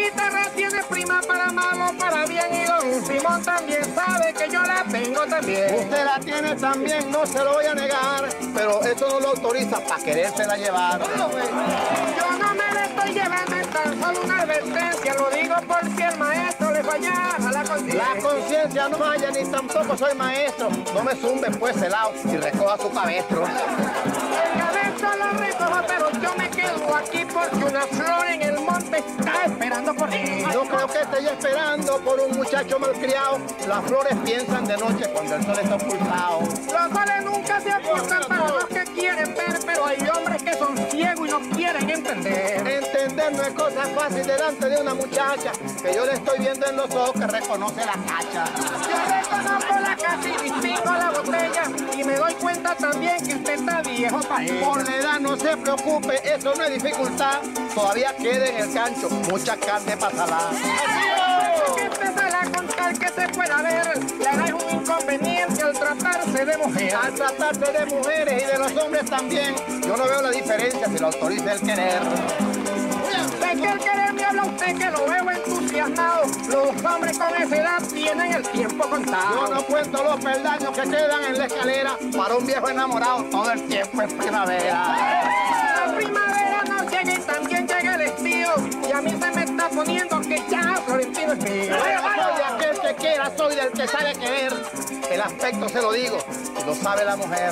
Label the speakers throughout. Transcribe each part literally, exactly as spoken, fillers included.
Speaker 1: guitarra tiene prima para malo, para bien, y don Simón también sabe que yo la tengo también.
Speaker 2: Usted la tiene también, no se lo voy a negar, pero eso no lo autoriza para querérsela llevar.
Speaker 1: Yo no me la estoy llevando, es tan solo una advertencia, lo digo por si el maestro le falla a la conciencia.
Speaker 2: La conciencia no falla, ni tampoco soy maestro. No me zumbe pues el lado y recoja su cabestro.
Speaker 1: El cabestro lo recojo, pero yo me quedo aquí porque una flor en el monte está esperando por mí.
Speaker 2: No creo que esté esperando por un muchacho malcriado. Las flores piensan de noche cuando el sol está ocultado.
Speaker 1: Los soles nunca se ocultan para los que quieren ver, pero hay hombres que son ciegos y no quieren entender.
Speaker 2: Entender no es cosa fácil delante de una muchacha que yo le estoy viendo en los ojos que reconoce la cacha.
Speaker 1: Yo reconozco la cacha y distingo la botella y me doy cuenta también que usted está viejo para él.
Speaker 2: Por la edad no se preocupe, eso no es dificultad. Todavía queda en el cancho mucha carne para salar.
Speaker 1: Que empezar a contar que se pueda ver, la edad es un inconveniente al tratarse de mujer.
Speaker 2: Al tratarse de mujeres y de los hombres también, yo no veo la diferencia si lo autoriza el querer.
Speaker 1: De que el querer me habla usted que lo veo entusiasmado. Los hombres con esa edad tienen el tiempo contado.
Speaker 2: Yo no cuento los peldaños que quedan en la escalera. Para un viejo enamorado todo el tiempo es primavera.
Speaker 1: La primavera no llega y también llega el estío, y a mí se me está poniendo que ya Florentino es mío.
Speaker 2: Soy de aquel que quiera, soy del que sabe querer. El aspecto se lo digo, y lo sabe la mujer.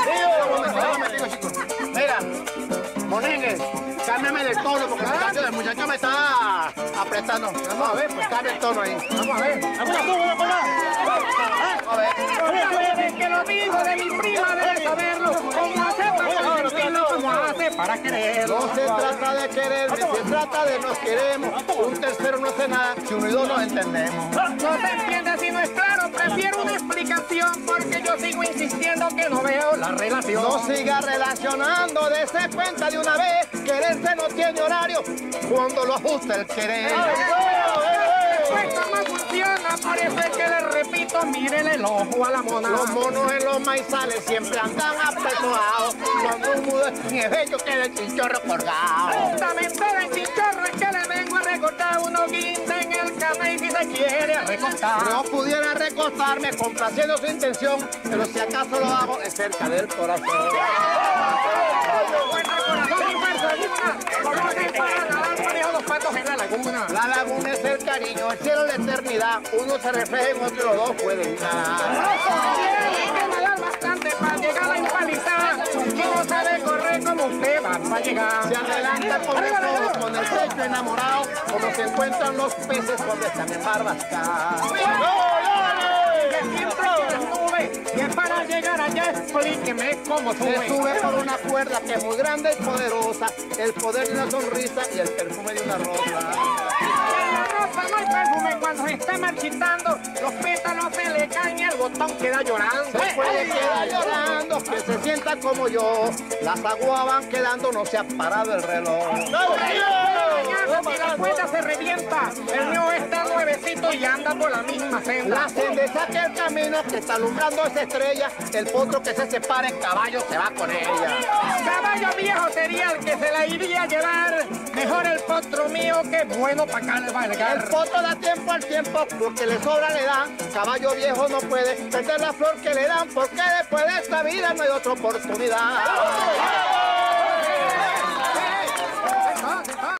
Speaker 2: Mira, Monengue, cámbiame el tono porque el muchacho, el muchacho me está apretando. Vamos a ver, pues cambia el tono ahí. Vamos a ver. Vamos a ver.
Speaker 1: Desde que lo digo de mi prima debe saberlo. ¿Cómo hace para Florentino? ¿Cómo hace para quererlo?
Speaker 2: No se trata de querer, ni se trata de nos queremos. Un tercero no hace nada si uno y dos nos entendemos.
Speaker 1: No se entiende si no es claro, prefiero una explicación porque yo sigo insistiendo que no veo la relación.
Speaker 2: No siga relacionando, dése cuenta de una vez, quererse no tiene horario cuando lo ajusta el querer.
Speaker 1: Pues cómo funciona, parece que le repito, mírenle el ojo a la mona.
Speaker 2: Los monos en los maizales siempre andan apretuados, cuando un mudo es bello queda el chinchorro colgado.
Speaker 1: Justamente del chinchorro es que le vengo a recortar, uno guinda en el canal si se quiere recostar.
Speaker 2: No pudiera recostarme complaciendo su intención, pero si acaso lo hago es cerca del corazón. La laguna es el cariño, el cielo la eternidad. Uno se refleja en otro y los dos pueden nadar.
Speaker 1: Hay que nadar bastante para llegar a la empalizada. Si no sabe correr como usted va para llegar.
Speaker 2: Se adelanta con el todo, con el pecho enamorado, como se encuentran los peces cuando están en barbasca.
Speaker 1: Y es para llegar allá, explíqueme cómo sube.
Speaker 2: Se sube por una cuerda que es muy grande y poderosa, el poder de una sonrisa y el perfume de una rosa.
Speaker 1: En la rosa no hay perfume cuando se está marchitando, los pétalos se le caen y el botón queda llorando.
Speaker 2: Se puede quedar llorando, que se sienta como yo, las aguas van quedando, no se ha parado el reloj.
Speaker 1: Si la cuerda se revienta, el mío está nuevecito y anda por la misma senda.
Speaker 2: La senda es aquel camino que está alumbrando esa estrella, el potro que se separa en caballo se va con ella.
Speaker 1: Caballo viejo sería el que se la iría a llevar, mejor el potro mío que bueno para cabalgar.
Speaker 2: El potro da tiempo al tiempo porque le sobra le da, caballo viejo no puede perder la flor que le dan porque después de esta vida no hay otra oportunidad.